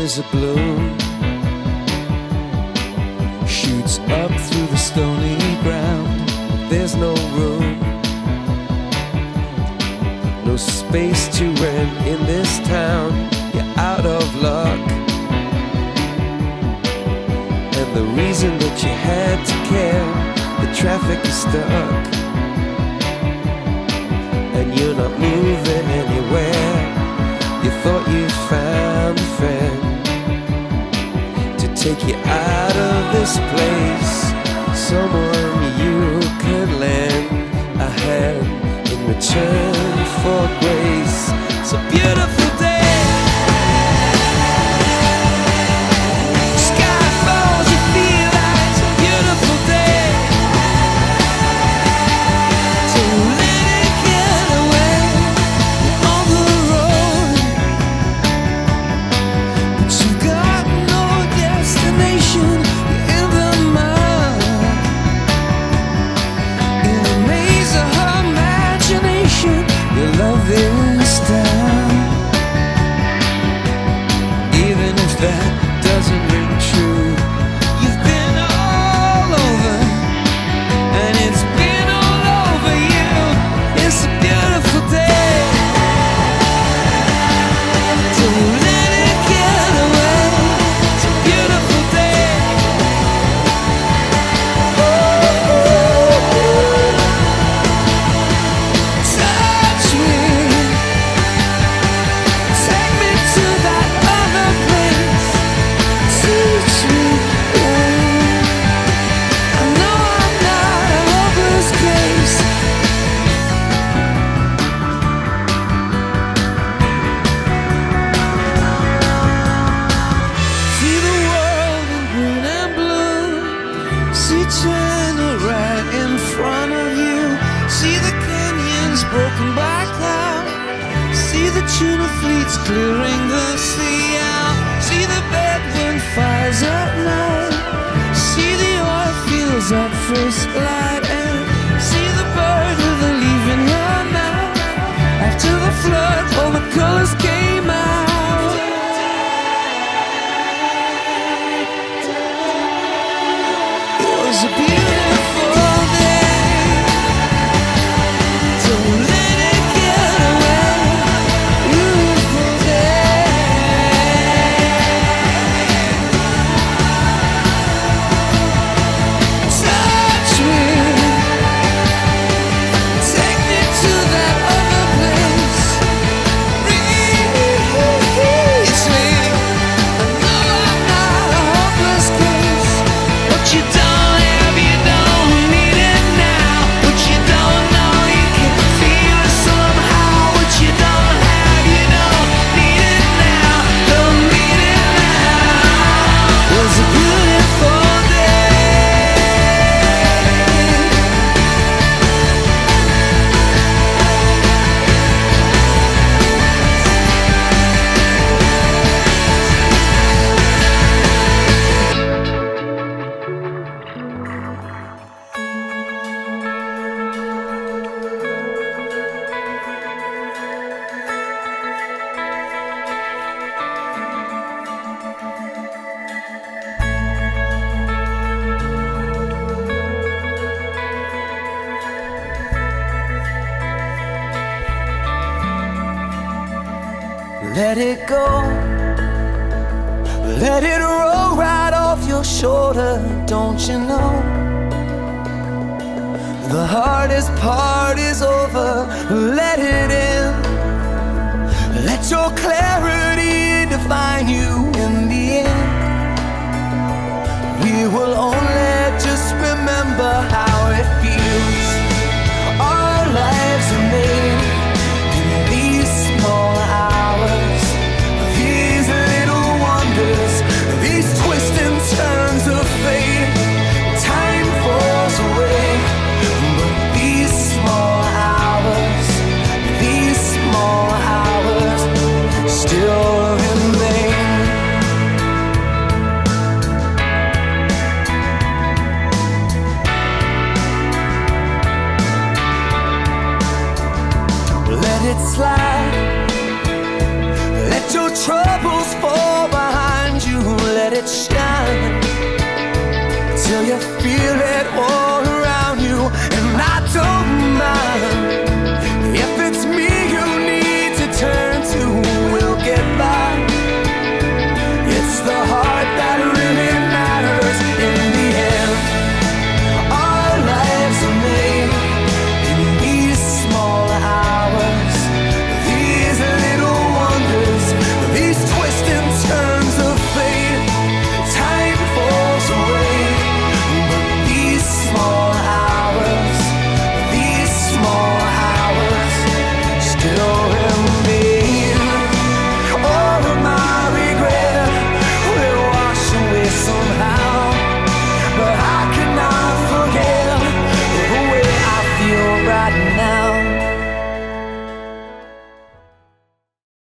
There's a bloom shoots up through the stony ground. There's no room, no space to rent in this town. You're out of luck, and the reason that you had to care, the traffic is stuck, and you're not moving anywhere. You thought you found a friend to take you out of this place, someone you could lend a hand in return for grace. It's a beautiful day. Sky falls, you feel like it's a beautiful day. So let it get away on the road, but you've got no destination. You're in the mud, in a maze of imagination. Your love is down, even if that doesn't ring true. You've been all over, and it's been all over you. It's a beautiful day. So let it get away. It's a beautiful day. Touch me, take me to that other place. Teach me, I know I'm not a hopeless case. See the world in green and blue. See China right in front of you. See the canyons broken by cloud. See the tuna fleets clearing the sea out. See the bedroom fires at night. See the oil fields at first light. And see the bird with a leaf in her mouth. After the flood, all the colors came out. It was a beautiful day. So let it get away. Beautiful day. Touch me, take me to that other place. Reach me, I know I'm not a hopeless case. What you don't have, you don't need it now. What you don't know, you can feel it somehow. What you don't have, you don't need it now. Don't need it now. It was a beautiful day. Let it go, let it roll right off your shoulder. Don't you know, the hardest part is over. Let it in, let your clarity define you in the end. We will only just remember how it feels. Our lives are made in these small hours, these little wonders, these twists and turns of fate. Time falls away, but these small hours still remain. get